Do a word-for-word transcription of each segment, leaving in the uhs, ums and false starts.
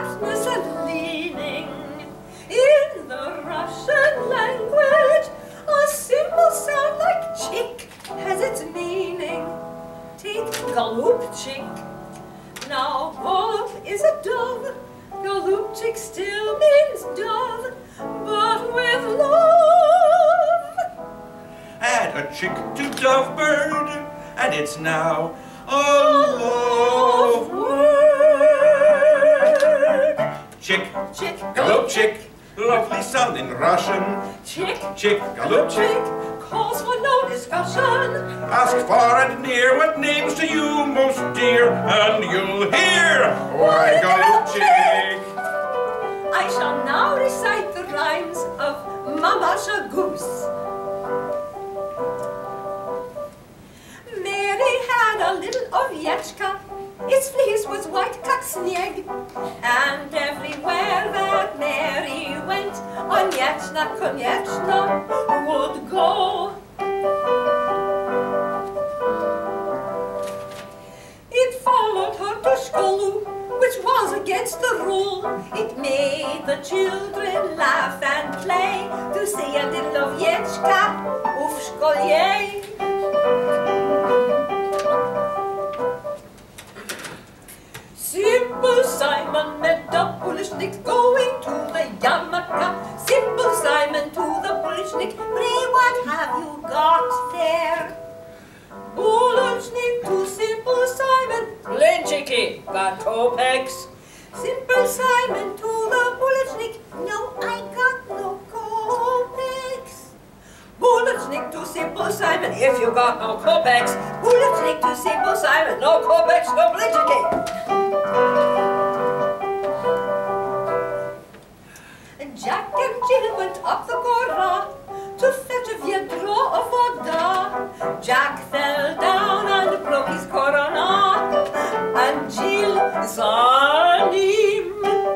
aptness and leaning. In the Russian language, a simple sound like chick has its meaning. Take Goloopchik. Now Golub is a dove, Goloopchik still means dove, but with love. Add a chick to dove bird, and it's now a love word. Chick, Chick, Goloopchik, lovely sound in Russian. Chick, Chick, Goloopchik, calls for no discussion. ask far and near what names to you most dear, and you'll hear why Goloopchik. I shall now recite the rhymes of Mamasha Goose. Mary had a little owieczka, its fleece was white cut snieg, and everywhere that Mary went, onieczna, konieczna would go. It followed her to school, which was against the rule. It made the children laugh and play to see a little owieczka w szkole. Simple Simon met the Bulishnik going to the yarmulke. Simple Simon to the Bulishnik, pray what have you got there? Bulishnik to Simple Simon, plain chicky, got kopecks. Simple Simon to the Bulishnik, no, I got no kopecks. Bulishnik to Simple Simon, if you got no kopecks. Bulishnik to Simple Simon, no kopecks, no plain chicky. Jack and Jill went up the Gora to fetch a vedro of vodka. Jack fell down and broke his corona, and Jill saw him.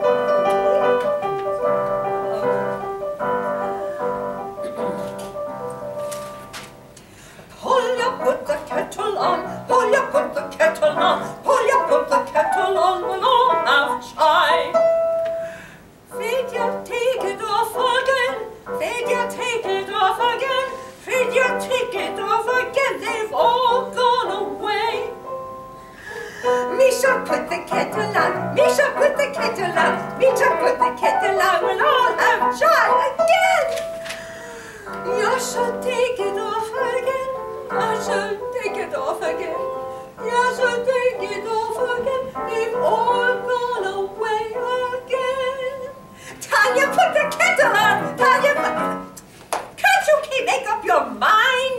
Polya put the kettle on, Polya put the kettle on, Polya put the kettle on, we'll all have chai. Fedya, take it off again. Fedya, take it off again. Fedya, take it off again. They've all gone away. Misha, put the kettle on. Misha, put the kettle on. Misha, put the kettle on. We'll all have chai again. Yasha, take it off again. Yasha, take it off again. Yasha, take it off again. They've all gone away again. Tanya, put the kettle on! Tanya, put... Can't you keep make up your mind?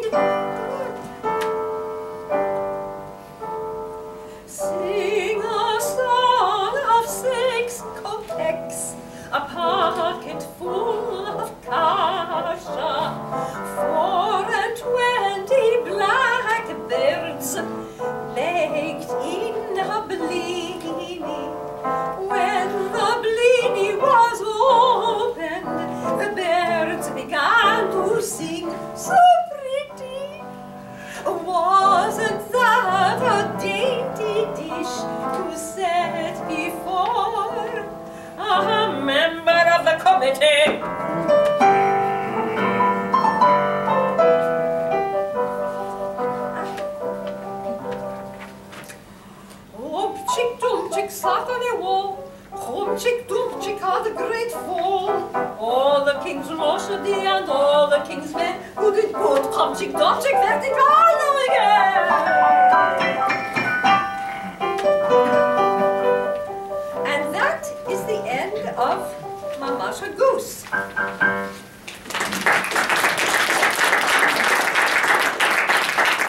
Sing a song of six kopecks, a pocket full of kasha, four and twenty blackbirds baked in a blini. When the blini was opened, the birds began to sing so pretty. Wasn't that a dainty dish to set before a member of the committee? Goloopchik, Goloopchik sat on a wall. Goloopchik, Goloopchik had a great fall. All the king's loshy and all the king's men who did good Goloopchik, Goloopchik vertical again. And that is the end of Mamasha Goose.